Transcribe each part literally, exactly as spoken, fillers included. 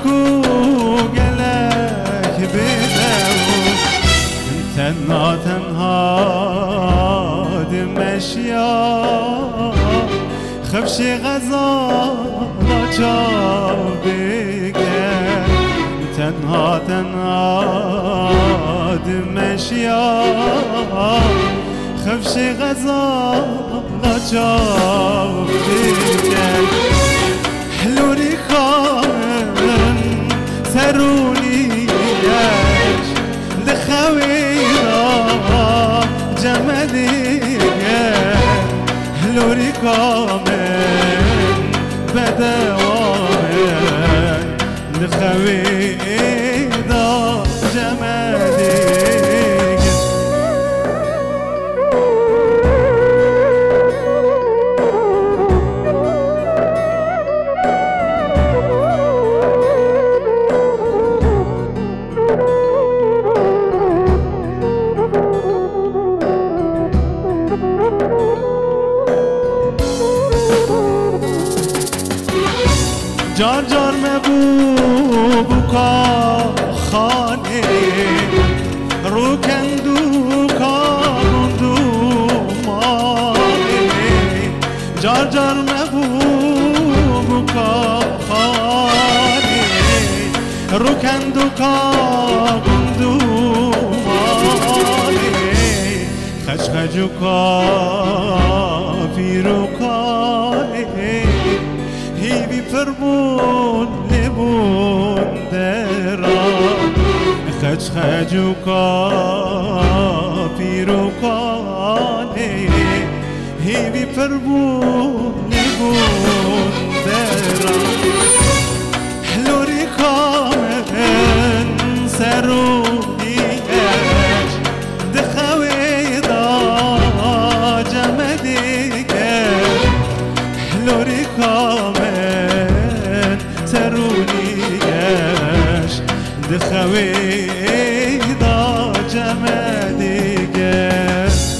کو گلک بیدو تنها تنها دمشیا خفشی غزا جا بکن تنها تنها دمشیا خفشی غزا جا بکن حلوری خان سرونیش لخویرا جمدی حلوری کامل بدوام لخویرا جمدی جار جار مبو بکا خانه رو کندو کاندو مانه جار جار مبو بکا خانه رو کندو کاندو مانه خش خجو کافی رو کانه هیوی فرمون لبون دران خج خج و کافی رو کانه هیوی فرمون لبون دران حلوری کامن سرونیش دخوی دا جمدیگه حلوری کامن سرونیش دخوی دا جمدیگه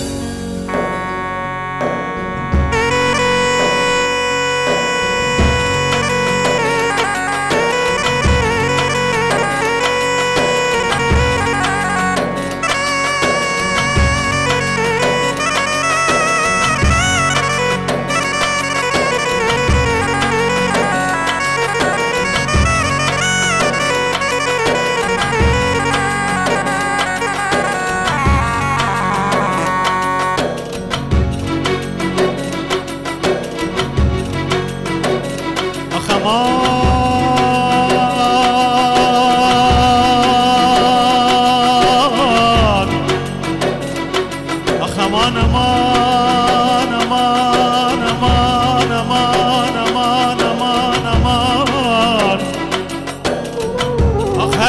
امان امان امان امان امان امان امان امان آخ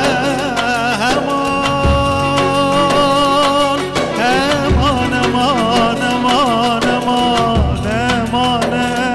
امان امان امان امان امان امان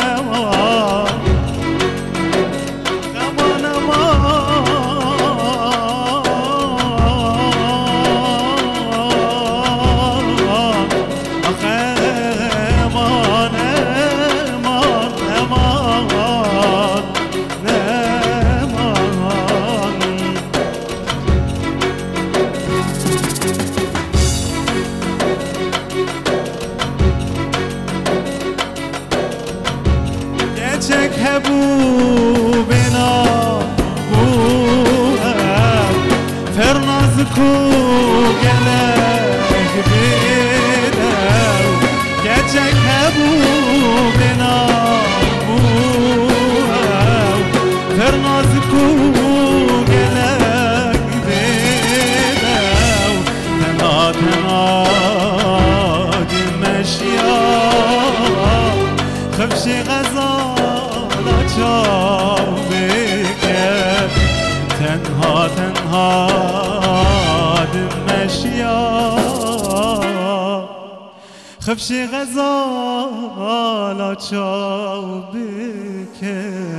چک هبو بنا بوهم فرناز کو گلک بیدم چک هبو بنا بوهم فرناز کو گلک بیدم تنا تنا دمشیا خفشی غزال جا بکن تنها تنها دمشیا خفشی غزال جا بکن